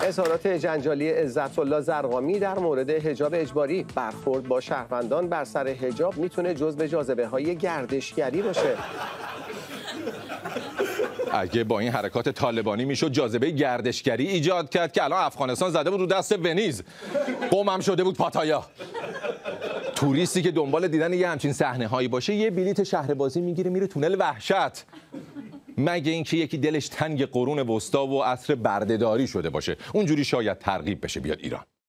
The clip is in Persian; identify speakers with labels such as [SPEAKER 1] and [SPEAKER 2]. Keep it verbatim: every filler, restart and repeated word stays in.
[SPEAKER 1] اظهارات جنجالی عزت الله زرقامی در مورد حجاب اجباری. برخورد با شهروندان بر سر حجاب میتونه جزو جاذبه های گردشگری باشه.
[SPEAKER 2] اگه با این حرکات طالبانی میشد جاذبه گردشگری ایجاد کرد که الان افغانستان زده بود رو دست ونیز، قمم شده بود پاتایا. توریستی که دنبال دیدن یه همچین صحنه هایی باشه یه بلیت شهربازی میگیره میره تونل وحشت، مگه اینکه یکی دلش تنگ قرون وسطا و عصر بردهداری شده باشه، اونجوری شاید ترغیب بشه بیاد ایران.